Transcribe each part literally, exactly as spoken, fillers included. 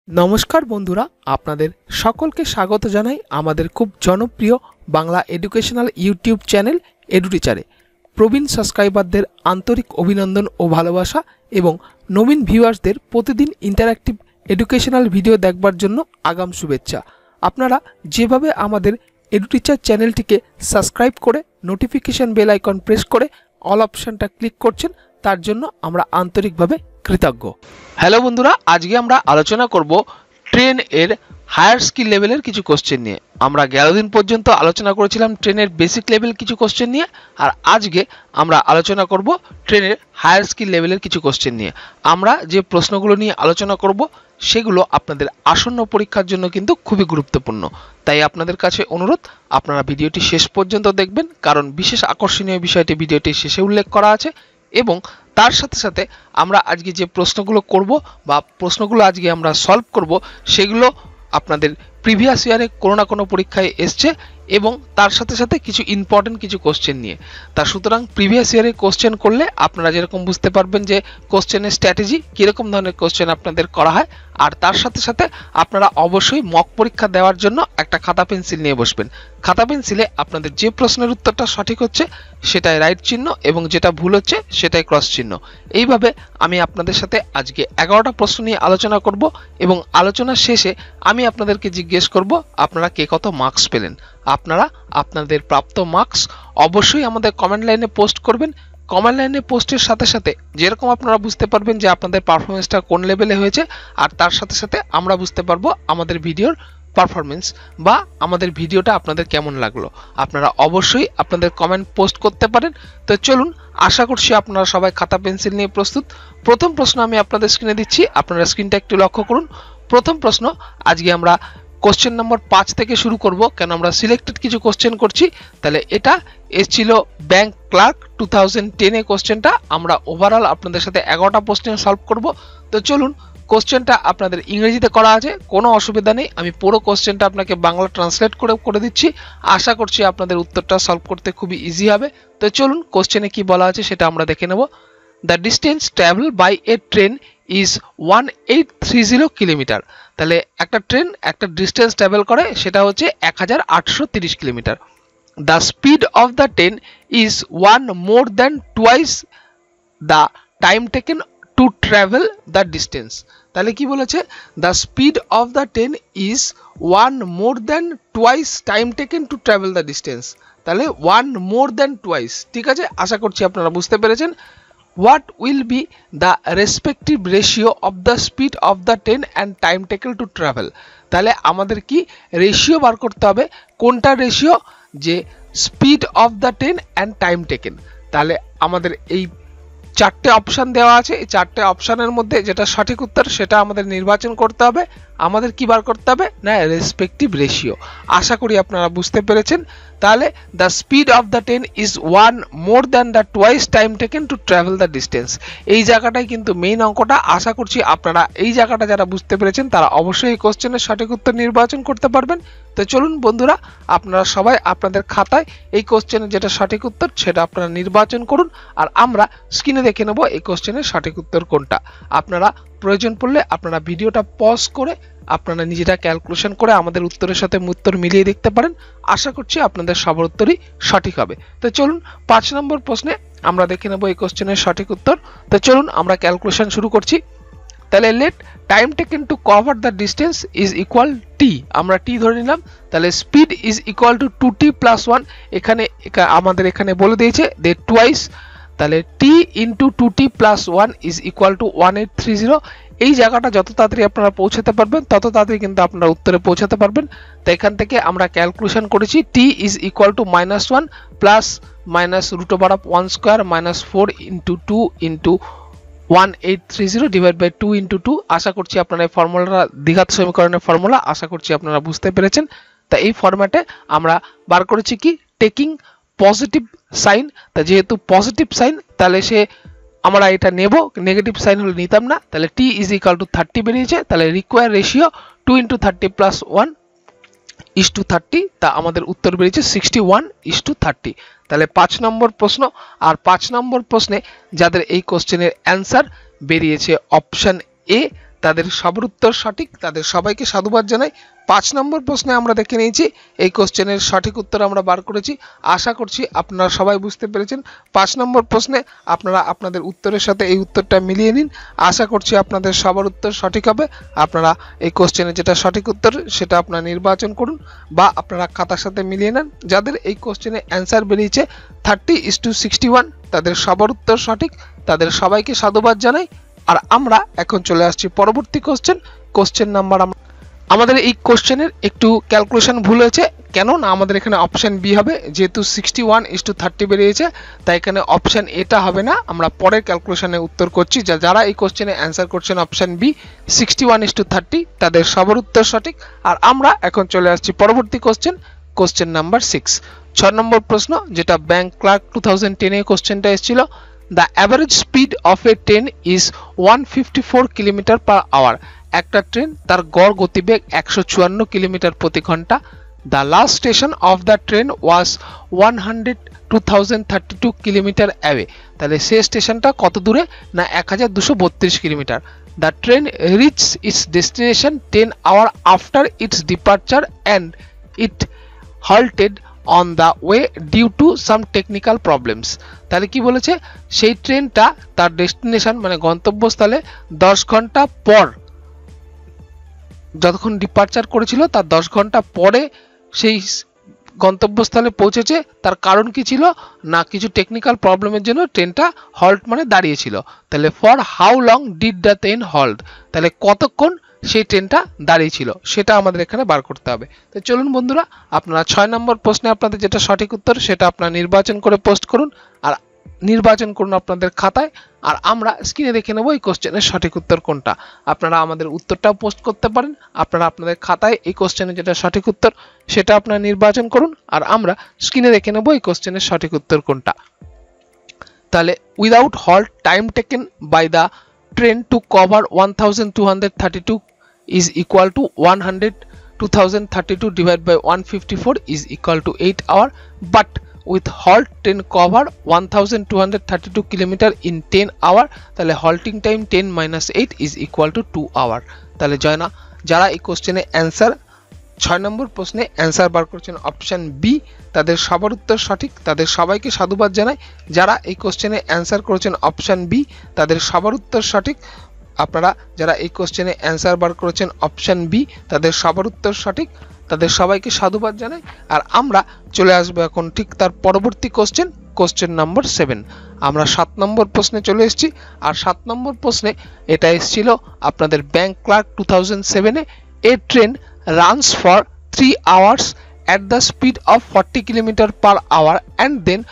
নমস্কার বন্ধুরা, আপনাদের সকলকে স্বাগত জানাই আমাদের খুব জনপ্রিয় বাংলা এডুকেশনাল ইউটিউব চ্যানেল এডুটিচারে। প্রবীণ সাবস্ক্রাইবারদের আন্তরিক অভিনন্দন ও ভালোবাসা এবং নবীন ভিউয়ার্সদের প্রতিদিন ইন্টারঅ্যাক্টিভ এডুকেশনাল ভিডিও দেখবার জন্য আগাম শুভেচ্ছা। আপনারা যেভাবে আমাদের এডুটিচার চ্যানেলটিকে সাবস্ক্রাইব করে নোটিফিকেশন বেল আইকন প্রেস করে অল অপশনটা ক্লিক করছেন, তার জন্য আমরা আন্তরিকভাবে কৃতজ্ঞ। হ্যালো বন্ধুরা, আজকে আমরা আলোচনা করব ট্রেন এর হায়ার স্কিল লেভেলের কিছু কোশ্চেন নিয়ে। আমরা এগারো দিন পর্যন্ত আলোচনা করেছিলাম ট্রেনের বেসিক লেভেল কিছু কোশ্চেন নিয়ে, আর আজকে আমরা আলোচনা করব ট্রেনের হায়ার স্কিল লেভেলের কিছু কোশ্চেন নিয়ে। আমরা যে প্রশ্নগুলো নিয়ে আলোচনা করব সেগুলো আপনাদের আসন্ন পরীক্ষার জন্য কিন্তু খুবই গুরুত্বপূর্ণ। তাই আপনাদের কাছে অনুরোধ, আপনারা ভিডিওটি শেষ পর্যন্ত দেখবেন, কারণ বিশেষ আকর্ষণীয় বিষয়টি ভিডিওটির শেষে উল্লেখ করা আছে। এবং তার সাথে সাথে আমরা আজকে যে প্রশ্নগুলো করব বা প্রশ্নগুলো আজকে আমরা সলভ করব সেগুলো আপনাদের প্রিভিয়াস ইয়ারে কোনো না কোনো পরীক্ষায় এসছে এবং তার সাথে সাথে কিছু ইম্পর্টেন্ট কিছু কোশ্চেন নিয়ে। তা সুতরাং প্রিভিয়াস ইয়ারে কোশ্চেন করলে আপনারা যেরকম বুঝতে পারবেন যে কোশ্চেনের স্ট্র্যাটেজি কীরকম ধরনের কোশ্চেন আপনাদের করা হয়, আর তার সাথে সাথে আপনারা অবশ্যই মক পরীক্ষা দেওয়ার জন্য একটা খাতা পেন্সিল নিয়ে বসবেন। খাতা পেন্সিলে আপনাদের যে প্রশ্নের উত্তরটা সঠিক হচ্ছে সেটাই রাইট চিহ্ন এবং যেটা ভুল হচ্ছে সেটাই ক্রস চিহ্ন। এইভাবে আমি আপনাদের সাথে আজকে এগারোটা প্রশ্ন নিয়ে আলোচনা করব এবং আলোচনার শেষে আমি আপনাদেরকে জিজ্ঞেস করব আপনারা কে কত মার্কস পেলেন। আপনারা আপনাদের প্রাপ্ত মার্কস অবশ্যই আমাদের কমেন্ট লাইনে পোস্ট করবেন। কমেন্ট লাইনে পোস্টের সাথে সাথে যেরকম আপনারা বুঝতে পারবেন যে আপনাদের পারফরমেন্সটা কোন লেভেলে হয়েছে, আর তার সাথে সাথে আমরা বুঝতে পারবো আমাদের ভিডিওর পারফরমেন্স বা আমাদের ভিডিওটা আপনাদের কেমন লাগলো। আপনারা অবশ্যই আপনাদের কমেন্ট পোস্ট করতে পারেন। তো চলুন, আশা করছি আপনারা সবাই খাতা পেন্সিল নিয়ে প্রস্তুত। প্রথম প্রশ্ন আমি আপনাদের স্ক্রিনে দিচ্ছি, আপনারা স্ক্রিনটা একটু লক্ষ্য করুন। প্রথম প্রশ্ন আজকে আমরা কোশ্চেন নম্বর পাঁচ থেকে শুরু করব, কেন আমরা সিলেক্টেড কিছু কোশ্চেন করছি। তাহলে এটা এসেছিল ব্যাংক ক্লার্ক টু থাউজেন্ড টেনে কোশ্চেনটা। আমরা ওভারঅল আপনাদের সাথে এগারোটা কোশ্চেন সলভ করব। তো চলুন, কোশ্চেনটা আপনাদের ইংরেজিতে করা আছে, কোনো অসুবিধা নেই। আমি পুরো কোশ্চেনটা আপনাকে বাংলা ট্রান্সলেট করে করে দিচ্ছি। আশা করছি আপনাদের উত্তরটা সলভ করতে খুবই ইজি হবে। তো চলুন, কোশ্চেনে কি বলা আছে সেটা আমরা দেখে নেব। The distance travel by a train is one eight three zero kilometre. তাহলে একটা ট্রেন একটা ডিস্টেন্স ট্রাভেল করে, সেটা হচ্ছে এক হাজার আটশো তিরিশ kilometre. The speed of the train is one more than twice the time taken to travel the distance. তাহলে কি বলেছে? The speed of the train is one more than twice time taken to travel the distance. তাহলে one more than twice, ঠিক আছে? আশা করছি আপনারা বুঝতে পেরেছেন। What will be the respective ratio of the speed of the train and time taken to travel? তাহলে আমাদের কি রেশিও বার করতে হবে। কোনটা রেশিও? যে speed of the train and time taken. তাহলে আমাদের এই চারটে অপশান দেওয়া আছে, এই চারটে অপশানের মধ্যে যেটা সঠিক উত্তর সেটা আমাদের নির্বাচন করতে হবে। আমাদের কি বার করতে হবে না, রেসপেক্টিভ রেশিও। আশা করি আপনারা বুঝতে পেরেছেন। তাহলে the speed of the train is one more than the twice time taken to travel the distance. এই জায়গাটাই কিন্তু মেইন অঙ্কটা। আশা করছি আপনারা এই জায়গাটা যারা বুঝতে পেরেছেন তারা অবশ্যই এই কোশ্চেনের সঠিক উত্তর নির্বাচন করতে পারবেন। তো চলুন বন্ধুরা, আপনারা সবাই আপনাদের খাতায় এই কোশ্চেনের যেটা সঠিক উত্তর সেটা আপনারা নির্বাচন করুন, আর আমরা স্ক্রিনে দেখে নেব এই কোশ্চেনের সঠিক উত্তর কোনটা। আপনারা প্রয়োজন পড়লে আপনারা ভিডিওটা পজ করে আপনারা নিজেরা ক্যালকুলেশন করে আমাদের উত্তরের সাথে উত্তর মিলিয়ে দেখতে পারেন। আশা করছি আপনাদের সবার উত্তরই সঠিক হবে। তো চলুন, পাঁচ নম্বর প্রশ্নে আমরা দেখে নেব এই কোশ্চেনের সঠিক উত্তর। তো চলুন আমরা ক্যালকুলেশন শুরু করছি। তাহলে let time taken to cover the distance is equal T. আমরা টি ধরে নিলাম। তাহলে speed is equal to two T plus one. এখানে আমাদের এখানে বলে দিয়েছে দে টুয়াইস। তাহলে T into two T plus one is equal to one eight three zero. এই জায়গাটা যত তাড়াতাড়ি আপনারা পৌঁছাতে পারবেন তত তাড়াতাড়ি কিন্তু আপনারা উত্তরে পৌঁছাতে পারবেন। তো এখান থেকে আমরা ক্যালকুলেশন করেছি T is equal to minus one plus minus root over of one square minus four into two into one eight three zero divide by two into two. আশা করছি আপনারা এই ফর্মুলাটা দ্বিঘাত সমীকরণের ফর্মুলা আশা করছি আপনারা বুঝতে পেরেছেন। তা এই ফরম্যাটে আমরা বার করেছি কি টেকিং পজিটিভ সাইন। তা যেহেতু পজিটিভ সাইন তাহলে সে আমরা এটা নেব, নেগেটিভ সাইন হলে নিতাম না। তাহলে T is equal to thirty বেরিয়েছে। তাহলে require ratio two into thirty plus one is to thirty. তা আমাদের উত্তর বেরিয়েছে sixty one is to thirty. তাহলে পাঁচ নম্বর প্রশ্ন, আর পাঁচ নম্বর প্রশ্নে যাদের এই কোশ্চেনের অ্যান্সার বেরিয়েছে অপশান এ, তাদের সবার উত্তর সঠিক, তাদের সবাইকে সাধুবাদ জানাই। পাঁচ নম্বর প্রশ্নে আমরা দেখে নিয়েছি, এই কোশ্চেনের সঠিক উত্তর আমরা বার করেছি। আশা করছি আপনারা সবাই বুঝতে পেরেছেন। পাঁচ নম্বর প্রশ্নে আপনারা আপনাদের উত্তরের সাথে এই উত্তরটা মিলিয়ে নিন। আশা করছি আপনাদের সবার উত্তর সঠিক হবে। আপনারা এই কোশ্চেনের যেটা সঠিক উত্তর সেটা আপনারা নির্বাচন করুন বা আপনারা খাতার সাথে মিলিয়ে নেন। যাদের এই কোশ্চেনে অ্যান্সার বেরিয়েছে thirty is to sixty one, তাদের সবার উত্তর সঠিক, তাদের সবাইকে সাধুবাদ জানাই। আর আমরা এখন চলে আসছি পরবর্তী কোশ্চেন। কোশ্চেন নাম্বার আমাদের এই কোশ্চেনের একটু ক্যালকুলেশন ভুল হয়েছে। কেন না, আমাদের এখানে অপশন বি হবে, যেহেতু sixty one is to thirty বেরিয়েছে তাই এখানে অপশন এটা হবে না। আমরা পরের ক্যালকুলেশনে উত্তর করছি। যা যারা এই কোশ্চেনে অ্যান্সার করছেন option B sixty one is to thirty, তাদের সবার উত্তর সঠিক। আর আমরা এখন চলে আসছি পরবর্তী কোশ্চেন, কোশ্চেন নাম্বার সিক্স। ছ নম্বর প্রশ্ন, যেটা ব্যাংক ক্লার্ক টু থাউজেন্ড টেনে কোশ্চেনটা এসেছিল। The average speed of a train is one fifty four kilometre per hour. একটা ট্রেন তার গড় গতিবেগ একশো চুয়ান্ন কিলোমিটার প্রতি ঘন্টা। The last station of the train was one hundred two thousand thirty two kilometre away. তাহলে সে স্টেশনটা কত দূরে না এক হাজার দুশো বত্রিশ kilometre. The train reaches its destination ten hour after its departure and it halted on the way due to some technical problems। তাহলে কি বলেছে, সেই ট্রেনটা তার ডেস্টিনেশন মানে গন্তব্যস্থলে দশ ঘন্টা পর, যতক্ষণ ডিপার্চার করেছিল তার দশ ঘন্টা পরে সেই গন্তব্যস্থলে পৌঁছেছে। তার কারণ কি ছিল না, কিছু টেকনিক্যাল প্রবলেমের জন্য ট্রেনটা হল্ট মানে দাঁড়িয়েছিল। তাহলে for how long did the train halt, তাহলে কতক্ষণ সেই ট্রেনটা দাঁড়িয়ে ছিল সেটা আমাদের এখানে বার করতে হবে। তো চলুন বন্ধুরা, আপনারা ছয় নম্বর প্রশ্নে আপনাদের যেটা সঠিক উত্তর সেটা আপনারা নির্বাচন করে পোস্ট করুন আর নির্বাচন করুন আপনাদের খাতায়। আর আমরা স্ক্রিনে দেখে নেব এই কোশ্চেনের সঠিক উত্তর কোনটা। আপনারা আমাদের উত্তরটাও পোস্ট করতে পারেন। আপনারা আপনাদের খাতায় এই কোশ্চেনের যেটা সঠিক উত্তর সেটা আপনারা নির্বাচন করুন আর আমরা স্ক্রিনে দেখে নেব এই কোশ্চেনের সঠিক উত্তর কোনটা। তাহলে without halt time taken by the train to cover one thousand two hundred thirty two is equal to one hundred two thousand thirty-two divided by one hundred fifty-four is equal to eight hour, but with halt train cover one thousand two hundred thirty-two kilometer in ten hour, তাহলে halting time ten minus eight is equal to two hour। তাহলে জয়না যারা এই কোশ্চেনে answer ছয় নম্বর প্রশ্নে answer বার করছেন option B, তাদের সবার উত্তর সঠিক, তাদের সবাইকে সাধুবাদ জানাই। যারা এই কোশ্চেনে অ্যান্সার করেছেন অপশন বি, তাদের সবার উত্তর সঠিক। আপনারা যারা এই কোশ্চেনে অ্যান্সার বার করেছেন অপশন বি, তাদের সবার উত্তর সঠিক, তাদের সবাইকে সাধুবাদ জানাই। আর আমরা চলে আসবো এখন ঠিক তার পরবর্তী কোশ্চেন, কোশ্চেন নম্বর সেভেন। আমরা সাত নম্বর প্রশ্নে চলে এসেছি। আর সাত নম্বর প্রশ্নে এটা এসেছিল আপনাদের ব্যাংক ক্লার্ক টু থাউজেন্ড সেভেনে। A train runs for three hours at the speed of forty kilometre per hour and then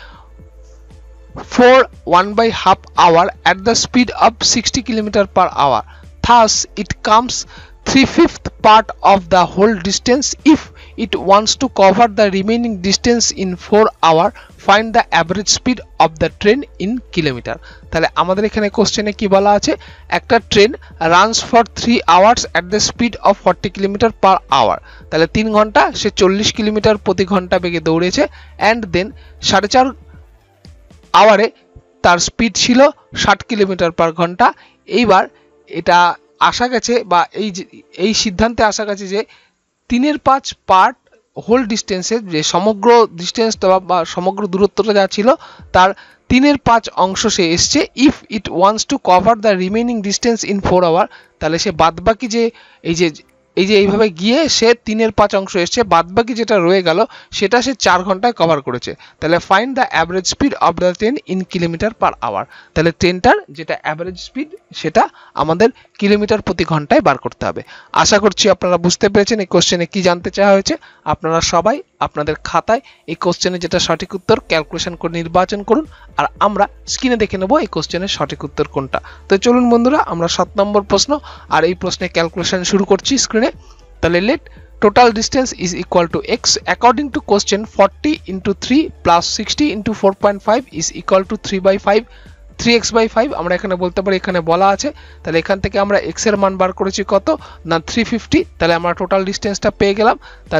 for one by half hour at the speed of sixty kilometer per hour. Thus it comes three fifth part of the whole distance. If it wants to cover the remaining distance in four hour, find the average speed of the train in kilometer। তাহলে আমাদের এখানে কোশ্চেনে কি বলা আছে, একটা train runs for three hours at the speed of forty kilometre per hour. তাহলে তিন ঘন্টা সে চল্লিশ কিলোমিটার প্রতি ঘন্টা বেগে দৌড়েছে। অ্যান্ড দেন সাড়ে চার আওয়ারে তার স্পিড ছিল ষাট কিলোমিটার পার ঘন্টা। এইবার এটা আসা গেছে বা এই এই সিদ্ধান্তে আসা গেছে যে তিনের পাঁচ পার্ট হোল ডিস্টেন্সের যে সমগ্র ডিস্টেন্সটা বা সমগ্র দূরত্বটা যা ছিল তার তিনের পাঁচ অংশ সে এসছে। If it wants to cover the remaining distance in four hour, তাহলে সে বাদবাকি যে এই যে এই যে এইভাবে গিয়ে সে তিনের পাঁচ অংশ এসছে, বাদবাকি যেটা রয়ে গেল সেটা সে চার ঘন্টায় কভার করেছে। তাহলে find the average speed of the train in kilometre per hour. তাহলে ট্রেনটার যেটা অ্যাভারেজ স্পিড সেটা আমাদের কিলোমিটার প্রতি ঘন্টায় বার করতে হবে। আশা করছি আপনারা বুঝতে পেরেছেন এই কোশ্চেনে কি জানতে চাওয়া হয়েছে। আপনারা সবাই আপনাদের খাতায় এই কোশ্চেনে যেটা সঠিক উত্তর ক্যালকুলেশন করে নির্বাচন করুন আর আমরা স্ক্রিনে দেখে নেব এই কোশ্চেনের সঠিক উত্তর কোনটা। তো চলুন বন্ধুরা, আমরা সাত নম্বর প্রশ্ন আর এই প্রশ্নে ক্যালকুলেশন শুরু করছি স্ক্রিনে। তাহলে let total distance is equal to X according to question forty into three plus sixty into four point five is equal to three by five. Three X by five আমরা এখানে বলতে পারি, এখানে বলা আছে। তাহলে এখান থেকে আমরা এক্স এর মান বার করেছি কত না থ্রি ফিফটি। তাহলে আমরা টোটাল ডিস্টেন্সটা পেয়ে গেলাম। তাহলে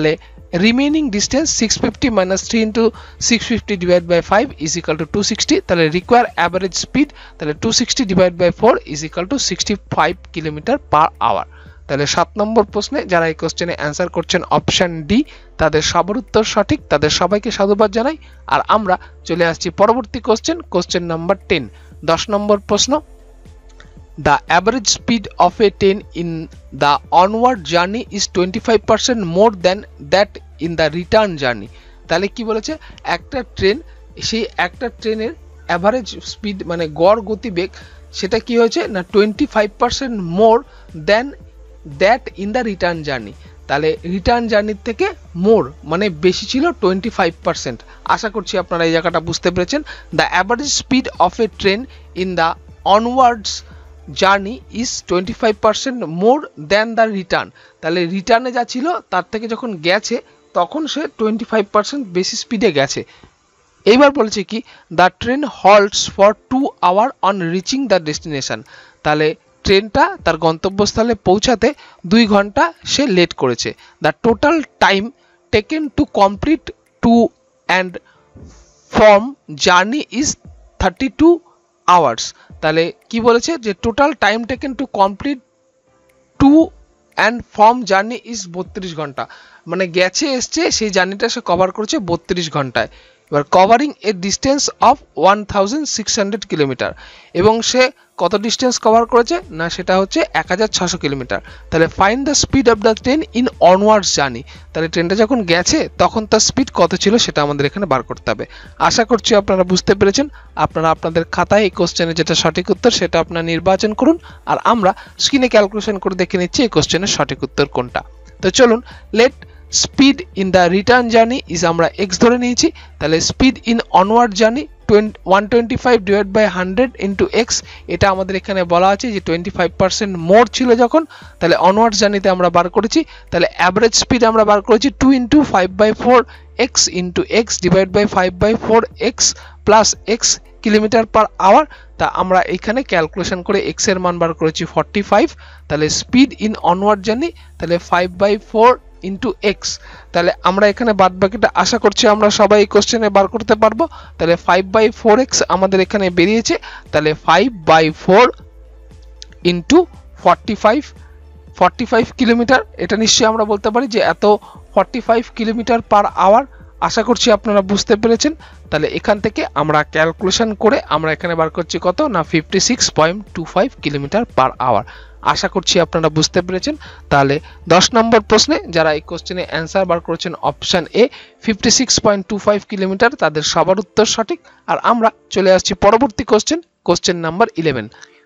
remaining distance six fifty minus three into six fifty divide by five is equal to two sixty, তাহলে রিকোয়ার অ্যাভারেজ স্পিড তাহলে two sixty divide by four is equal to sixty five kilometre per hour. তাহলে সাত নম্বর প্রশ্নে যারা এই কোশ্চেনে answer করছেন option D তাদের সবার উত্তর সঠিক, তাদের সবাইকে সাধুবাদ জানাই। আর আমরা চলে আসছি পরবর্তী কোশ্চেন, কোশ্চেন নাম্বার টেন, দশ নম্বর প্রশ্ন। The average speed of a train in the onward journey is twenty-five percent more than that in the return journey। তাহলে কি বলেছে, একটা ট্রেন, সেই একটা ট্রেনের অ্যাভারেজ স্পিড মানে গড় গতিবেগ সেটা কি হয়েছে না twenty five percent more than that in the return journey. তাহলে রিটার্ন জার্নির থেকে মোর মানে বেশি ছিল টোয়েন্টি ফাইভ পার্সেন্ট। আশা করছি আপনারা এই জায়গাটা বুঝতে পেরেছেন। The average speed of a train in the onwards journey is twenty five percent more than the return. তাহলে রিটার্নে যা ছিল তার থেকে যখন গেছে তখন সে টোয়েন্টি ফাইভ পার্সেন্ট বেশি স্পিডে গেছে। এইবার বলেছে কি, the train halts for two hour on reaching the destination. তাহলে ট্রেনটা তার গন্তব্যস্থলে পৌঁছাতে দুই ঘন্টা সে লেট করেছে। The total time taken to complete to and from journey is thirty two hours. তাহলে কি বলেছে যে total time taken to complete to and from journey is বত্রিশ ঘন্টা, মানে গেছে এসছে সেই জার্নিটা সে কভার করেছে বত্রিশ ঘন্টায়। এবার covering a distance of one thousand six hundred kilometre, এবং সে কত ডিস্টেন্স কভার করেছে না সেটা হচ্ছে এক হাজার ছশো কিলোমিটার। তাহলে find the speed of the train in onwards journey. তাহলে ট্রেনটা যখন গেছে তখন তার স্পিড কত ছিল সেটা আমাদের এখানে বার করতে হবে। আশা করছি আপনারা বুঝতে পেরেছেন। আপনারা আপনাদের খাতায় এই কোশ্চেনের যেটা সঠিক উত্তর সেটা আপনারা নির্বাচন করুন, আর আমরা স্ক্রিনে ক্যালকুলেশন করে দেখে নিচ্ছি এই কোশ্চেনের সঠিক উত্তর কোনটা। তো চলুন, let speed in the return journey is আমরা এক্স ধরে নিয়েছি। তাহলে speed in onward journey one twenty five divide by hundred into x, এটা আমাদের এখানে বলা আছে যে টোয়েন্টি ফাইভ পার্সেন্ট মোর ছিল যখন, তাহলে অনওয়ার্ড জার্নিতে আমরা বার করেছি। তাহলে অ্যাভারেজ স্পিড আমরা বার করেছি two into five by four x into x divide by five by four x plus x kilometre per hour. তা আমরা এখানে ক্যালকুলেশন করে এক্স এর মান বার করেছি ফর্টি ফাইভ। তাহলে স্পিড ইন অনওয়ার্ড জার্নি তাহলে five by four into x. তাহলে আমরা এখানে বাদ বাকিটা আশা করছি আমরা সবাই এই কোশ্চেনে বার করতে পারবো। তাহলে ফাইভ বাই ফোর এক্স আমাদের এখানে বেরিয়েছে। তাহলে five by four into forty five forty five kilometre, এটা নিশ্চয়ই আমরা বলতে পারি যে এত forty five kilometre per hour. আশা করছি আপনারা বুঝতে পেরেছেন। তাহলে এখান থেকে আমরা ক্যালকুলেশন করে আমরা এখানে বার করছি কত না fifty six point two five kilometre per hour. আশা করছি আপনারা বুঝতে পেরেছেন। তাহলে দশ নম্বর প্রশ্নে যারা এই কোশ্চেনে অ্যান্সার বার করেছেন option A fifty six point two five kilometre, তাদের সবার উত্তর সঠিক। আর আমরা চলে আসছি পরবর্তী কোশ্চেন, কোশ্চেন নাম্বার ইলেভেন,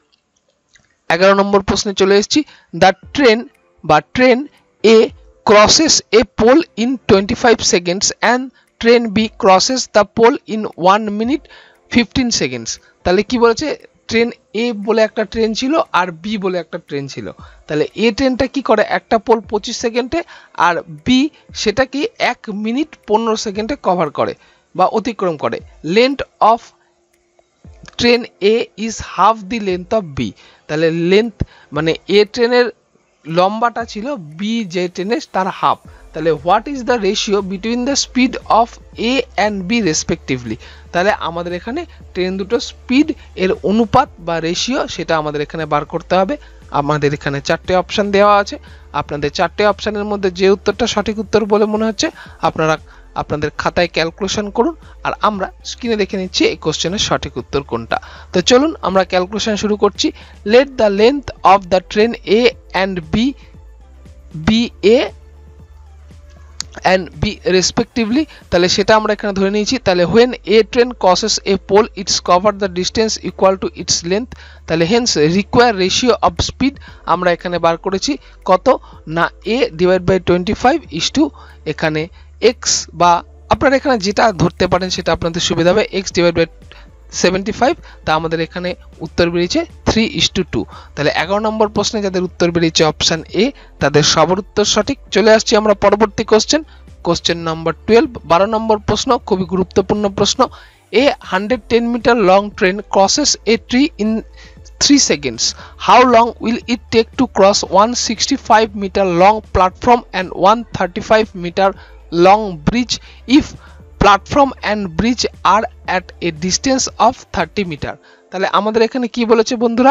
এগারো নম্বর প্রশ্নে চলে এসেছি। দ্য ট্রেন বা train A crosses a pole in twenty-five seconds and train B crosses the pole in one minute fifteen seconds। তাহলে কি বলেছে, ট্রেন এ বলে একটা ট্রেন ছিল আর বি বলে একটা ট্রেন ছিল। তাহলে এ ট্রেনটা কি করে একটা পোল পঁচিশ সেকেন্ডে, আর বি সেটা কি এক মিনিট পনেরো সেকেন্ডে কভার করে বা অতিক্রম করে। Length of train A is half the length of B. তাহলে লেন্থ মানে এ ট্রেনের লম্বাটা ছিল বি যে ট্রেনের তার হাফ। তাহলে what is the ratio between the speed of A and B respectively. তাহলে আমাদের এখানে ট্রেন দুটো স্পিড এর অনুপাত বা রেশিও সেটা আমাদের এখানে বার করতে হবে। আমাদের এখানে চারটে অপশান দেওয়া আছে, আপনাদের চারটে অপশানের মধ্যে যে উত্তরটা সঠিক উত্তর বলে মনে হচ্ছে আপনারা আপনাদের খাতায় ক্যালকুলেশন করুন, আর আমরা স্ক্রিনে দেখে নিচ্ছি এই কোশ্চেনের সঠিক উত্তর কোনটা। তো চলুন আমরা ক্যালকুলেশন শুরু করছি। Let the length of the train A and B B A and B respectively, তাহলে সেটা আমরা এখানে ধরে নিয়েছি। তাহলে when a train crosses a pole it's cover the distance equal to its length। তাহলে hence require ratio of speed আমরা এখানে বার করেছি কত না a divided by twenty five is to এখানে x, বা আপনারা এখানে যেটা ধরতে পারেন সেটা আপনাদের সুবিধা হবে, x divided by seventy five. তা আমাদের এখানে উত্তর বেরিয়েছে থ্রি ইস টু টু। তাহলে এগারো নম্বর প্রশ্নে যাদের উত্তর বেরিয়েছে অপশান এ তাদের সবার উত্তর সঠিক। চলে আসছি আমরা পরবর্তী কোশ্চেন, কোশ্চেন নাম্বার টুয়েলভ, বারো নম্বর প্রশ্ন, খুবই গুরুত্বপূর্ণ প্রশ্ন। A hundred ten metre long train crosses a tree in three seconds, how long will it take to cross one sixty five metre long platform and one thirty five metre long bridge if platform and bridge are at a distance of thirty meter। তাহলে আমাদের এখানে কি বলেছে বন্ধুরা,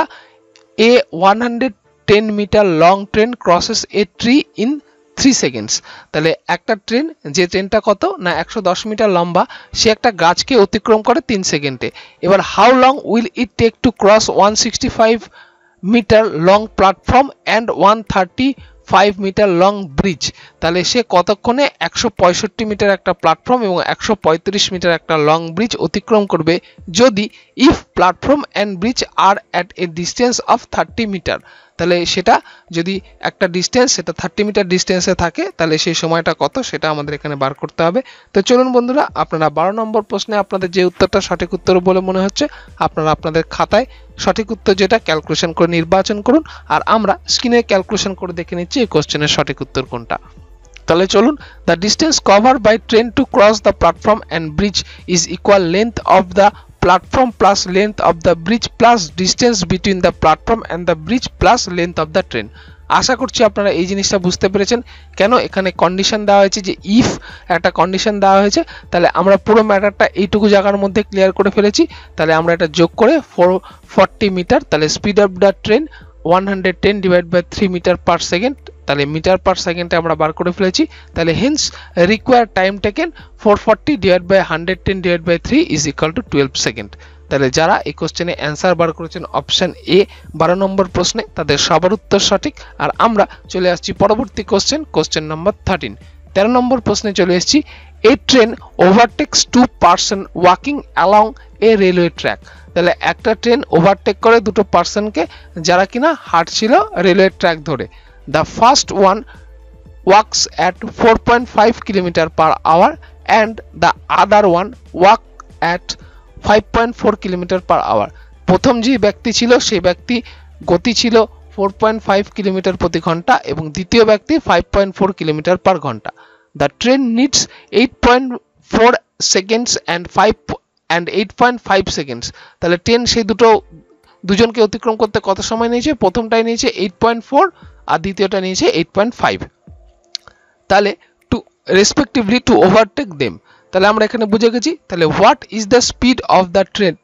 a one hundred ten meter long train crosses a tree in three seconds। তাহলে একটা train, যে ট্রেনটা কত না একশো দশ মিটার লম্বা, সে একটা গাছকে অতিক্রম করে তিন সেকেন্ডে। এবার how long will it take to cross one sixty-five metre long platform and one thirty-five metre long bridge. তাহলে সে কতক্ষণে একশো পঁয়ষট্টি মিটার একটা প্ল্যাটফর্ম এবং একশো পঁয়ত্রিশ মিটার একটা লং ব্রিজ অতিক্রম করবে যদি if platform and bridge are at a distance of thirty metre. তাহলে সেটা যদি একটা ডিস্টেন্স সেটা থার্টি মিটার ডিস্টেন্সে থাকে তাহলে সেই সময়টা কত সেটা আমাদের এখানে বার করতে হবে। তো চলুন বন্ধুরা, আপনারা বারো নম্বর প্রশ্নে আপনাদের যে উত্তরটা সঠিক উত্তর বলে মনে হচ্ছে আপনারা আপনাদের খাতায় সঠিক উত্তর যেটা ক্যালকুলেশন করে নির্বাচন করুন, আর আমরা স্ক্রিনে ক্যালকুলেশন করে দেখে নিচ্ছি এই কোশ্চেনের সঠিক উত্তর কোনটা। তাহলে চলুন, the distance cover by train to cross the platform and bridge is equal length of the platform plus length of the bridge plus distance between the platform and the bridge plus length of the train। আশা করছি আপনারা এই জিনিসটা বুঝতে পেরেছেন কেন এখানে condition দেওয়া হয়েছে, যে ইফ একটা কন্ডিশন দেওয়া হয়েছে। তাহলে আমরা পুরো ম্যাটারটা এইটুকু জায়গার মধ্যে ক্লিয়ার করে ফেলেছি। তাহলে আমরা এটা যোগ করে four forty মিটার, তাহলে speed of the train one hundred ten divide by three metre per second, তাহলে মিটার পার সেকেন্ডে আমরা বার করে ফেলেছি। তাহলে hence required time taken four forty divide by one hundred ten divide by three is equal to twelve second. তাহলে যারা এই কোশ্চেনে অ্যান্সার বার করেছেন অপশন এ বারো নম্বর প্রশ্নে তাদের সবার উত্তর সঠিক। আর আমরা চলে আসছি পরবর্তী কোশ্চেন, কোশ্চেন নম্বর থার্টিন। তেরো নম্বর প্রশ্নে চলে এসেছি, a train overtakes two person walking along a railway track. তাহলে একটা ট্রেন ওভারটেক করে দুটো পার্সনকে যারা কিনা হাঁটছিল রেলওয়ে ট্র্যাক ধরে। The first one walks at four point five kilometer per hour and the other one walk at five point four kilometer per hour। প্রথম যে ব্যক্তি ছিল সেই ব্যক্তি গতি ছিল four point five কিলোমিটার প্রতি ঘন্টা এবং দ্বিতীয় ব্যক্তি five point four kilometre per ঘন্টা। The train needs eight point four seconds and five and eight point five seconds। তাহলে ট্রেন সেই দুটো দুজনকে অতিক্রম করতে কত সময় নিয়েছে? প্রথমটাই নিয়েছে eight point four আর দ্বিতীয়টা নিয়েছে eight point five। তাহলে to respectively to overtake them. তাহলে আমরা এখানে বুঝে গেছি। তাহলে what is the speed of the train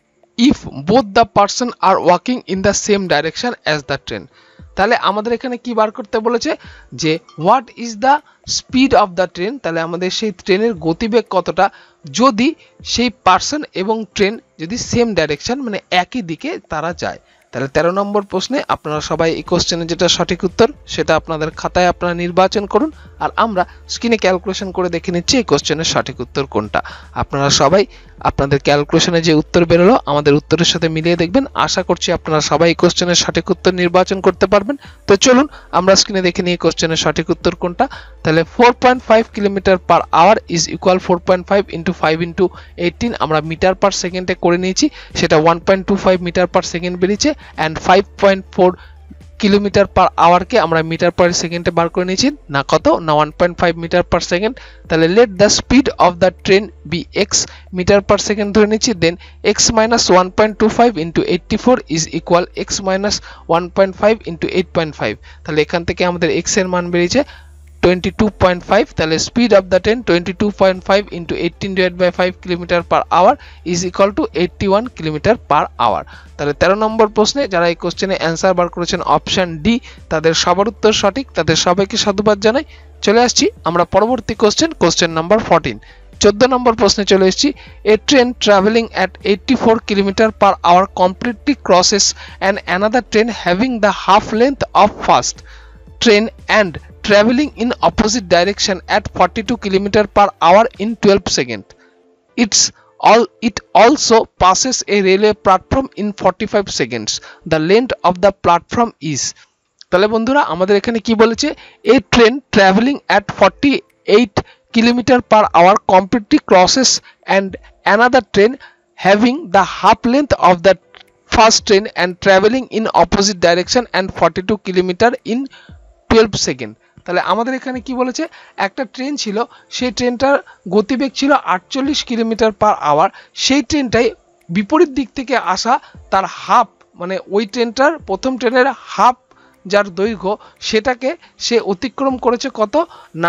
if both the person are walking in the same direction as the train. তাহলে আমাদের এখানে কি বার করতে বলেছে, যে what is the speed of the train. তাহলে আমাদের সেই ট্রেনের গতিবেগ কতটা যদি সেই পার্সন এবং ট্রেন যদি সেম ডাইরেকশন মানে একই দিকে তারা যায়। তাহলে তেরো নম্বর প্রশ্নে আপনারা সবাই এই কোশ্চেনের যেটা সঠিক উত্তর সেটা আপনাদের খাতায় আপনারা নির্বাচন করুন, আর আমরা স্ক্রিনে ক্যালকুলেশন করে দেখে নিচ্ছি এই কোশ্চেনের সঠিক উত্তর কোনটা। আপনারা সবাই আপনাদের ক্যালকুলেশনে যে উত্তর বেরোলো আমাদের উত্তরের সাথে মিলিয়ে দেখবেন। আশা করছি আপনারা সবাই এই কোশ্চেনের সঠিক উত্তর নির্বাচন করতে পারবেন। তো চলুন আমরা স্ক্রিনে দেখে নিই এই কোশ্চেনের সঠিক উত্তর কোনটা। তাহলে four point five kilometre per hour is equal four point five into five into eighteen আমরা মিটার পার সেকেন্ডে করে নিয়েছি, সেটা one point two five metre per second বেরিয়েছে। And five point four kilometre per আওয়ারকে আমরা মিটার পার সেকেন্ডে বার করে নিয়েছি না কত না one point five metre per second. তাহলে let the speed of the train be x metre per second ধরে নিচ্ছি। Then x minus one point two five into eighty four is equal x minus one point five into eight point five. তাহলে এখান থেকে আমাদের x এর মান বেরিয়েছে twenty-two point five। তাহলে speed of the train twenty-two point five into eighteen divide by five kilometre per hour is equal to eighty-one kilometre per hour. তাহলে তেরো নম্বর প্রশ্নে যারা এই কোশ্চেনে অ্যান্সার বার করেছেন অপশন ডি তাদের সবার উত্তর সঠিক, তাদের সবাইকে সাধুবাদ জানাই। চলে আসছি আমরা পরবর্তী কোশ্চেন, কোশ্চেন নাম্বার ফোরটিন। চোদ্দ নম্বর প্রশ্নে চলে এসেছি, a train travelling at eighty-four kilometre per hour completely crosses and another train having the half length of first train and traveling in opposite direction at forty-two kilometers per hour in twelve seconds. It's all it also passes a railway platform in forty-five seconds. The length of the platform is। তাহলে বন্ধুরা আমাদের এখানে কি বলেছে, a train traveling at forty-eight kilometers per hour completely crosses and another train having the half length of the first train and traveling in opposite direction and forty-two kilometers in twelve seconds। তাহলে আমাদের এখানে কি বলেছে, একটা train ছিল, সেই ট্রেনটার গতিবেগ ছিল আটচল্লিশ কিলোমিটার পার আওয়ার। সেই ট্রেনটাই বিপরীত দিক থেকে আসা তার হাফ মানে ওই ট্রেনটার প্রথম ট্রেনের হাফ যার দৈর্ঘ্য সেটাকে সে অতিক্রম করেছে কত না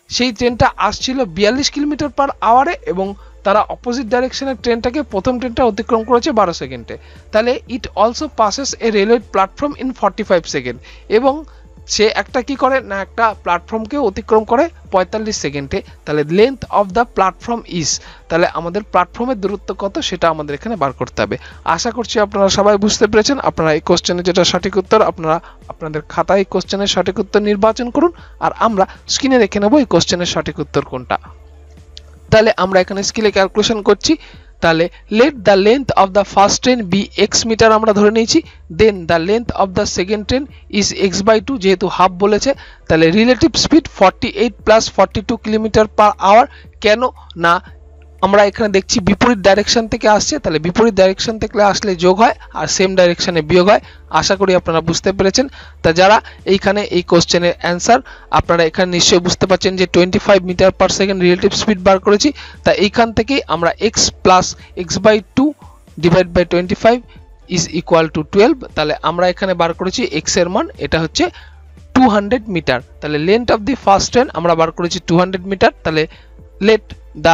সেই ট্রেনটা আসছিল বিয়াল্লিশ কিলোমিটার পার আওয়ারে এবং তারা অপোজিট ডাইরেকশনের ট্রেনটাকে প্রথম ট্রেনটা অতিক্রম করেছে বারো সেকেন্ডে। তাহলে it also passes a railway platform in forty five second, এবং সে একটা কি করে না একটা প্ল্যাটফর্মকে অতিক্রম করে পঁয়তাল্লিশ সেকেন্ডে। তাহলে length of the platform is, তাহলে আমাদের প্ল্যাটফর্মের দূরত্ব কত সেটা আমাদের এখানে বার করতে হবে। আশা করছি আপনারা সবাই বুঝতে পেরেছেন। আপনারা এই কোশ্চেনের যেটা সঠিক উত্তর আপনারা আপনাদের খাতায় এই কোশ্চেনের সঠিক উত্তর নির্বাচন করুন, আর আমরা স্ক্রিনে দেখে নেব এই কোশ্চেনের সঠিক উত্তর কোনটা। তাহলে আমরা এখানে স্কেলে ক্যালকুলেশন করছি। তাহলে let the length of the first train be x metre আমরা ধরে নিয়েছি, then the length of the second train is x by two, যেহেতু হাফ বলেছে। তাহলে relative speed forty eight plus forty two kilometre per hour, কেন না আমরা এখানে দেখছি বিপরীত ডাইরেকশন থেকে আসছে, তাহলে বিপরীত ডাইরেকশন থেকে আসলে যোগ হয় আর সেম ডাইরেকশনে বিয়োগ হয়। আশা করি আপনারা বুঝতে পেরেছেন। তা যারা এইখানে এই কোশ্চেনের অ্যান্সার আপনারা এখানে নিশ্চয়ই বুঝতে পারছেন যে twenty five metre per second relative speed বার করেছি। তা এইখান থেকেই আমরা x plus x by two divide by twenty five is equal to twelve. তাহলে আমরা এখানে বার করেছি এক্স এর মান, এটা হচ্ছে টু হান্ড্রেড মিটার। তাহলে length of the first train আমরা বার করেছি টু হান্ড্রেড মিটার। তাহলে let the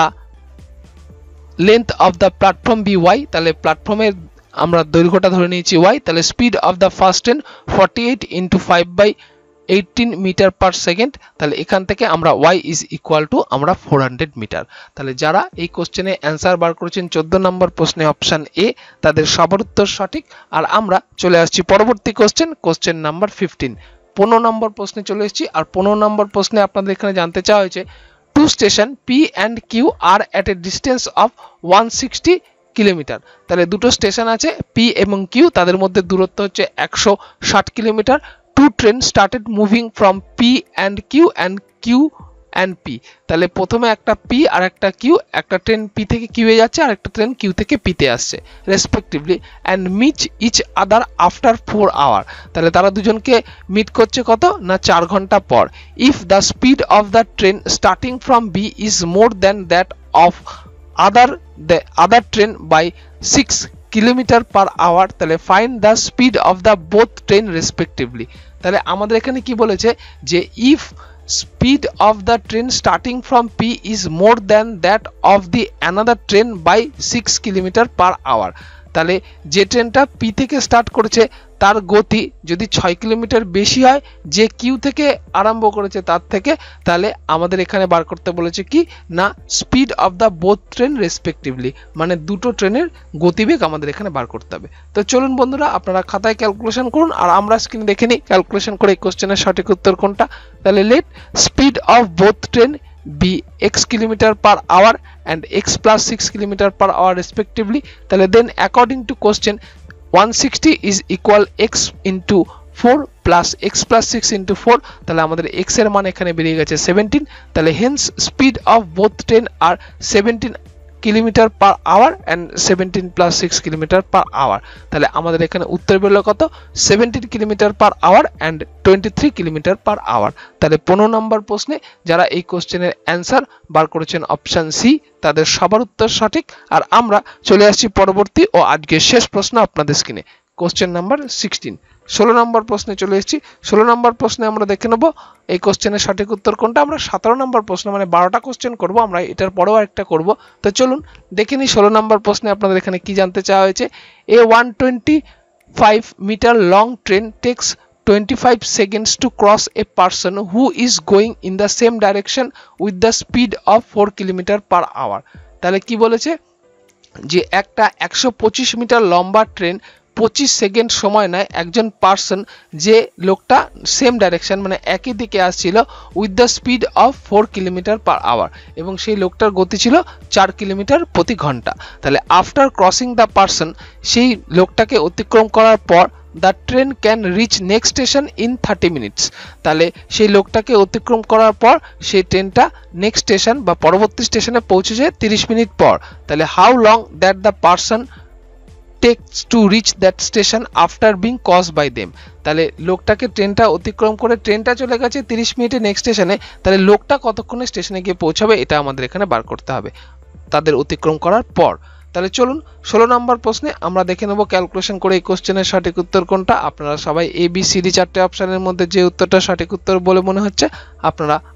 length of the platform be y, তাহলে প্ল্যাটফর্মের আমরা দৈর্ঘ্যটা ধরে নিয়েছি ওয়াই। তাহলে speed of the first train forty eight into five by eighteen metre per second. তাহলে এখান থেকে আমরা ওয়াই ইজ ইকুয়াল টু আমরা ফোর হান্ড্রেড মিটার। তাহলে যারা এই কোশ্চেনে অ্যান্সার বার করেছেন চোদ্দ নম্বর প্রশ্নে অপশান এ, তাদের সবার উত্তর সঠিক। আর আমরা চলে আসছি পরবর্তী কোশ্চেন, কোশ্চেন নাম্বার ফিফটিন। পনেরো নম্বর প্রশ্নে চলে এসেছি। আর পনেরো নম্বর প্রশ্নে আপনাদের এখানে জানতে চাওয়া হয়েছে two station P and Q are at a distance of one sixty kilometre. তাহলে দুটো স্টেশন আছে পি এবং কিউ, তাদের মধ্যে দূরত্ব হচ্ছে একশো ষাট kilometre. Two train started moving from P and Q and Q and P. তাহলে প্রথমে একটা পি আর একটা কিউ, একটা ট্রেন পি থেকে কিউ এ যাচ্ছে আর একটা ট্রেন কিউ থেকে পিতে আসছে respectively, and meet each other after four hour. তাহলে তারা দুজনকে মিট করছে কত না চার ঘন্টা পর। If the speed of the train starting from B is more than that of other the other train by six kilometre per hour, তাহলে find the speed of the both train respectively. তাহলে আমাদের এখানে কি বলেছে যে if speed of the train starting from P is more than that of the another train by six kilometer per hour। তাহলে যে ট্রেনটা পি থেকে স্টার্ট করেছে তার গতি যদি ছয় কিলোমিটার বেশি হয় যে কিউ থেকে আরম্ভ করেছে তার থেকে, তাহলে আমাদের এখানে বার করতে বলেছে কি না speed of the both train respectively, মানে দুটো ট্রেনের গতিবেগ আমাদের এখানে বার করতে হবে। তো চলুন বন্ধুরা আপনারা খাতায় ক্যালকুলেশন করুন আর আমরা স্ক্রিনে দেখে নিই ক্যালকুলেশন করে এই কোশ্চেনের সঠিক উত্তর কোনটা। তাহলে let speed of both train be x kilometer per hour and x plus six kilometer per hour respectively। তাহলে then according to question one sixty is equal x into four plus x plus six into four। তাহলে আমাদের x এর মান এখানে বেরিয়ে গেছে seventeen. তাহলে hence speed of both train are seventeen kilometre per hour and seventeen plus six kilometre per hour. তাহলে আমাদের এখানে উত্তর বেরোলো কত seventeen kilometre per hour and twenty three kilometre per hour. তাহলে পনেরো নম্বর প্রশ্নে যারা এই কোশ্চেনের অ্যান্সার বার করেছেন অপশান সি, তাদের সবার উত্তর সঠিক। আর আমরা চলে আসছি পরবর্তী ও আজকের শেষ প্রশ্ন আপনাদের স্ক্রিনে, কোশ্চেন নাম্বার সিক্সটিন। ষোলো নম্বর প্রশ্নে চলে এসেছি। ষোলো নম্বর প্রশ্নে আমরা দেখে নেব এই কোশ্চেনের সঠিক উত্তর কোনটা। আমরা সতেরো নম্বর প্রশ্ন মানে বারোটা কোশ্চেন করব, আমরা এটার পরেও একটা করব। তো চলুন দেখে নিই ষোলো নম্বর প্রশ্নে আপনাদের এখানে কি জানতে চাওয়া হয়েছে। A one twenty five metre long train takes twenty-five seconds to cross a person who is going in the same direction with the speed of four kilometer per hour। তাহলে কি বলেছে যে একটা একশো পঁচিশ মিটার লম্বা ট্রেন পঁচিশ second সময় নেয় একজন পার্সন, যে লোকটা সেম ডাইরেকশন মানে একই দিকে আসছিল with the speed of four kilometre per hour, এবং সেই লোকটার গতি ছিল চার কিলোমিটার প্রতি ঘন্টা। তাহলে আফটার ক্রসিং দ্য পার্সন, সেই লোকটাকে অতিক্রম করার পর the train can reach next station in thirty minutes. তাহলে সেই লোকটাকে অতিক্রম করার পর সেই ট্রেনটা নেক্সট স্টেশন বা পরবর্তী স্টেশনে পৌঁছে যায় তিরিশ মিনিট পর। তাহলে how long that the person takes to reach that station after being cause by them. তাহলে লোকটাকে ট্রেনটা অতিক্রম করে ট্রেনটা চলে গেছে তিরিশ মিনিটে নেক্সট স্টেশনে, তাহলে লোকটা কতক্ষণে স্টেশনে গিয়ে পৌঁছাবে এটা আমাদের এখানে বার করতে হবে তাদের অতিক্রম করার পর। তাহলে চলুন ষোলো নম্বর প্রশ্নে আমরা দেখে নেব ক্যালকুলেশন করে এই কোশ্চেনের সঠিক উত্তর কোনটা। আপনারা সবাই এ বি সি ডি চারটে অপশানের মধ্যে যে উত্তরটা সঠিক উত্তর বলে মনে হচ্ছে আপনারা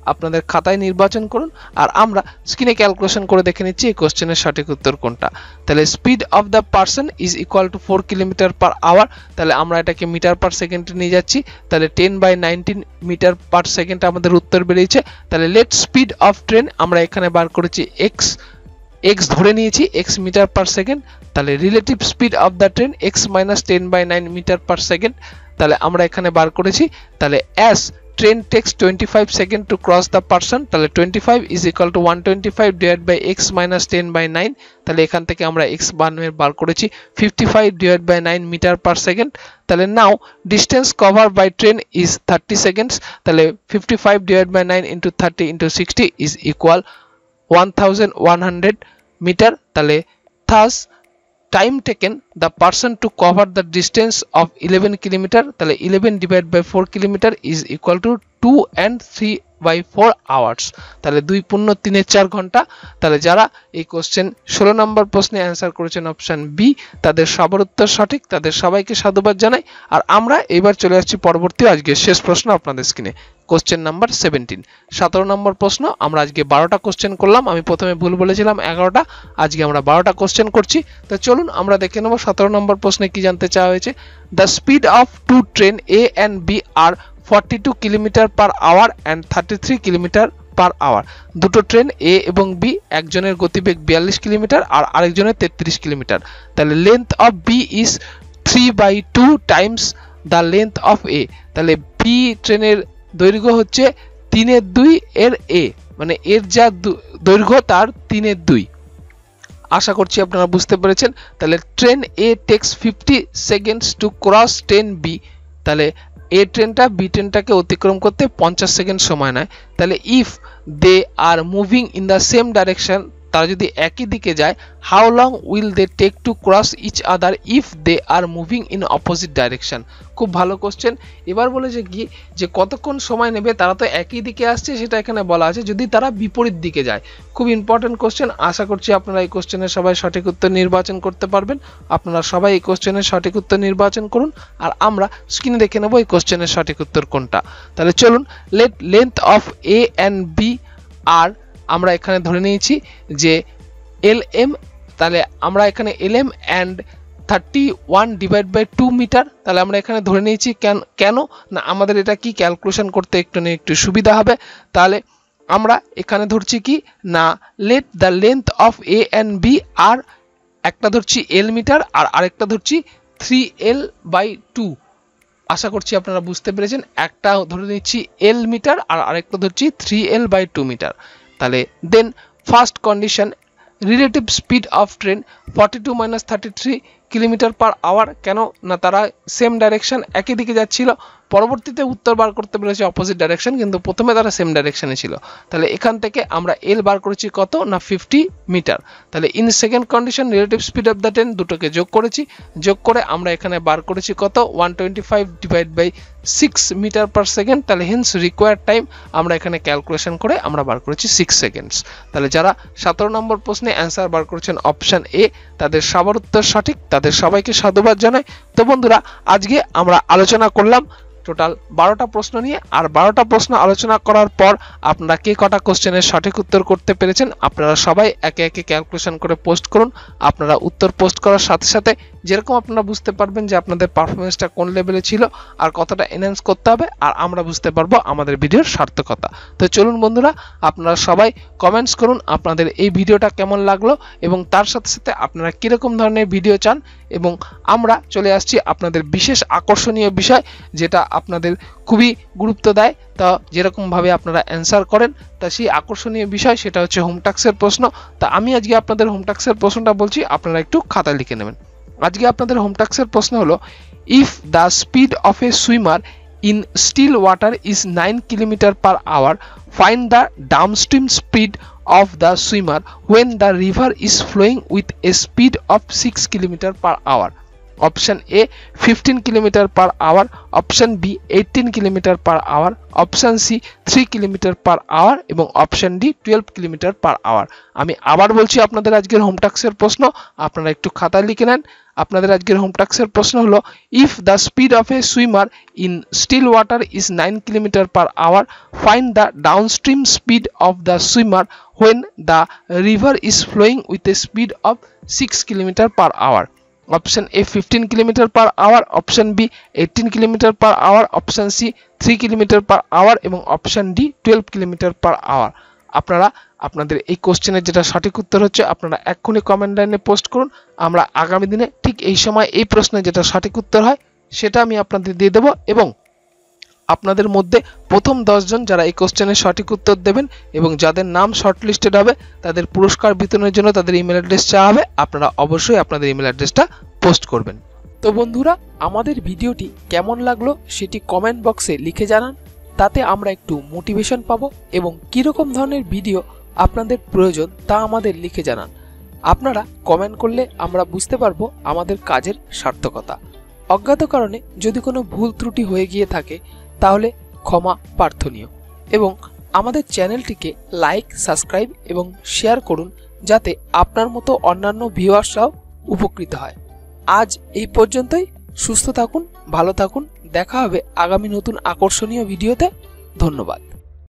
আপনাদের খাতায় নির্বাচন করুন আর আমরা স্ক্রিনে ক্যালকুলেশন করে দেখে নিচ্ছি এই কোশ্চেনের সঠিক উত্তর কোনটা। তাহলে speed of the person is equal to four kilometre per hour, তাহলে আমরা এটাকে মিটার পার সেকেন্ডে নিয়ে যাচ্ছি, তাহলে ten by nineteen metre per second আমাদের উত্তর বেরিয়েছে। তাহলে লেট স্পিড অফ ট্রেন আমরা এখানে বার করেছি এক্স, এক্স ধরে নিয়েছি এক্স মিটার পার সেকেন্ড, তাহলে relative speed of the train x minus ten by nine metre per second, তাহলে আমরা এখানে বার করেছি। তাহলে as train takes twenty five second to cross the person, তাহলে twenty five is equal to one twenty five divide by x minus ten by nine, তাহলে এখান থেকে আমরা এক্স বানের বার করেছি fifty five divide by nine metre per second. তাহলে now distance cover by train is thirty seconds, তাহলে fifty five divide by nine into thirty into sixty is equal one thousand one hundred meter, তাহলে thus time taken the person to cover the distance of eleven kilometer, তাহলে eleven divided by four kilometer is equal to two and three by four hours, তাহলে দুই পূর্ণ তিনের চার ঘন্টা। তাহলে যারা এই কোশ্চেন ষোলো নম্বর প্রশ্নে অ্যান্সার করেছেন অপশন বি, তাদের সবার উত্তর সঠিক, তাদের সবাইকে সাধুবাদ জানাই। আর আমরা এবার চলে আসছি পরবর্তী আজকের শেষ প্রশ্ন আপনাদের স্ক্রিনে, কোশ্চেন নাম্বার সেভেন্টিন, সতেরো নম্বর প্রশ্ন। আমরা আজকে বারোটা কোশ্চেন করলাম, আমি প্রথমে ভুল বলেছিলাম এগারোটা, আজকে আমরা বারোটা কোশ্চেন করছি। তো চলুন আমরা দেখে নেব সতেরো নম্বর প্রশ্নে কি জানতে চাওয়া হয়েছে। The speed of two train A and B are forty two kilometre per hour and thirty three kilometre per hour, দুটো ট্রেন এ এবং বি, একজনের গতিবেগ বিয়াল্লিশ কিলোমিটার আর আরেকজনের তেত্রিশ কিলোমিটার, তাহলে length of B is three by two times the length of A, তাহলে B ট্রেনের দৈর্ঘ্য হচ্ছে তিনের দুই এর এ, মানে এর যা দৈর্ঘ্য তার তিনের দুই। আশা করছি আপনারা বুঝতে পেরেছেন। তাহলে train A takes fifty seconds to cross train B, তাহলে এ ট্রেনটা বি ট্রেনটাকে অতিক্রম করতে পঞ্চাশ সেকেন্ড সময় নেয়। তাহলে if they are moving in the same direction, তারা যদি একই দিকে যায়, how long will they take to cross each other if they are moving in opposite direction. খুব ভালো কোশ্চেন। এবার বলেছে কি যে কতক্ষণ সময় নেবে, তারা তো একই দিকে আসছে সেটা এখানে বলা আছে, যদি তারা বিপরীত দিকে যায়। খুব ইম্পর্টেন্ট কোশ্চেন, আশা করছি আপনারা এই কোশ্চেনের সবাই সঠিক উত্তর নির্বাচন করতে পারবেন। আপনারা সবাই এই কোশ্চেনের সঠিক উত্তর নির্বাচন করুন আর আমরা স্ক্রিনে দেখে নেব এই কোশ্চেনের সঠিক উত্তর কোনটা। তাহলে চলুন, let length of A and B are আমরা এখানে ধরে নিয়েছি যে এল এম, তাহলে আমরা এখানে L M and thirty one divide by two metre, তাহলে আমরা এখানে ধরে নিয়েছি কেন কেন না আমাদের এটা কি ক্যালকুলেশন করতে একটু নিয়ে একটু সুবিধা হবে। তাহলে আমরা এখানে ধরছি কি না let the length of A and B are, একটা ধরছি এল মিটার আর আরেকটা ধরছি থ্রি এল বাই টু। আশা করছি আপনারা বুঝতে পেরেছেন, একটা ধরে নিচ্ছি এল মিটার আর আরেকটা ধরছি three L by two metre. তাহলে then first condition relative speed of train forty two minus thirty three kilometre per hour, কেন না তারা সেম ডাইরেকশন একই দিকে যাচ্ছিল, পরবর্তীতে উত্তর বার করতে পেরেছে অপোজিট ডাইরেকশন, কিন্তু প্রথমে তারা সেম ডাইরেকশনে ছিল। তাহলে এখান থেকে আমরা এল বার করেছি কত না ফিফটি মিটার। তাহলে in second condition relative speed of the train দুটোকে যোগ করেছি, যোগ করে আমরা এখানে বার করেছি কত one twenty five divide by six metre per second, তাহলে হেন্স রিকোয়ার্ড টাইম আমরা এখানে ক্যালকুলেশন করে আমরা বার করেছি সিক্স সেকেন্ডস। তাহলে যারা সতেরো নম্বর প্রশ্নে অ্যান্সার বার করেছেন অপশন এ, তাদের সবার উত্তর সঠিক, তাদের সবাইকে সাধুবাদ জানাই। তো বন্ধুরা, আজকে আমরা আলোচনা করলাম টোটাল বারোটা প্রশ্ন নিয়ে, আর বারোটা প্রশ্ন আলোচনা করার পর আপনারা কে কটা কোশ্চেনের সঠিক উত্তর করতে পেরেছেন আপনারা সবাই একে একে ক্যালকুলেশন করে পোস্ট করুন। আপনারা উত্তর পোস্ট করার সাথে সাথে যেরকম আপনারা বুঝতে পারবেন যে আপনাদের পারফরমেন্সটা কোন লেভেলে ছিল আর কতটা এনহ্যান্স করতে হবে, আর আমরা বুঝতে পারবো আমাদের ভিডিওর সার্থকতা। তো চলুন বন্ধুরা, আপনারা সবাই কমেন্টস করুন আপনাদের এই ভিডিওটা কেমন লাগলো এবং তার সাথে সাথে আপনারা কিরকম ধরনের ভিডিও চান, এবং আমরা চলে আসছি আপনাদের বিশেষ আকর্ষণীয় বিষয় যেটা আপনাদের খুবই গুরুত্ব দেয়, তা যেরকমভাবে আপনারা অ্যান্সার করেন তা সেই আকর্ষণীয় বিষয় সেটা হচ্ছে হোম টাস্কের প্রশ্ন। তা আমি আজকে আপনাদের হোম টাস্কের প্রশ্নটা বলছি, আপনারা একটু খাতায় লিখে নেবেন। আজকে আপনাদের হোম টাস্কের প্রশ্ন হলো, if the speed of a swimmer in still water is nine kilometre per hour, find the downstream speed of the swimmer when the river is flowing with a speed of six kilometers per hour. Option A fifteen kilometre per hour, option B eighteen kilometre per hour, option C three kilometre per hour এবং option D twelve kilometre per hour. আমি আবার বলছি আপনাদের আজকের home টাস্কের প্রশ্ন, আপনারা একটু খাতায় লিখে নেন। আপনাদের আজকের হোম টাস্কের প্রশ্ন হলো, if the speed of a swimmer in still water is nine kilometre per hour, find the downstream speed of the swimmer when the river is flowing with a speed of six kilometer per hour. Option A fifteen kilometer per hour, option B eighteen kilometer per hour, option C three kilometer per hour এবং option D twelve kilometer per hour। আপনারা আপনাদের এই কোশ্চেনের যেটা সঠিক উত্তর হচ্ছে আপনারা এক্ষুনি কমেন্ট লাইনে পোস্ট করুন। আমরা আগামী দিনে ঠিক এই সময় এই প্রশ্নের যেটা সঠিক উত্তর হয় সেটা আমি আপনাদের দিয়ে দেব এবং আপনাদের মধ্যে প্রথম দশ জন যারা এই কোশ্চেনের সঠিক উত্তর দেবেন এবং যাদের নাম শর্টলিস্টেড হবে তাদের পুরস্কার বিতরণের জন্য তাদের ইমেল অ্যাড্রেস চাওয়া হবে। আপনারা অবশ্যই আপনাদের ইমেল অ্যাড্রেসটা পোস্ট করবেন। তো বন্ধুরা, আমাদের ভিডিওটি কেমন লাগলো সেটি কমেন্ট বক্সে লিখে জানান, তাতে আমরা একটু মোটিভেশন পাবো এবং কীরকম ধরনের ভিডিও আপনাদের প্রয়োজন তা আমাদের লিখে জানান। আপনারা কমেন্ট করলে আমরা বুঝতে পারবো আমাদের কাজের সার্থকতা। অজ্ঞাত কারণে যদি কোনো ভুল ত্রুটি হয়ে গিয়ে থাকে তাহলে ক্ষমা প্রার্থনীয় এবং আমাদের চ্যানেলটিকে লাইক, সাবস্ক্রাইব এবং শেয়ার করুন যাতে আপনার মতো অন্যান্য ভিউয়ার্সরাও উপকৃত হয়। আজ এই পর্যন্তই। সুস্থ থাকুন, ভালো থাকুন, দেখা হবে আগামী নতুন আকর্ষণীয় ভিডিওতে। ধন্যবাদ।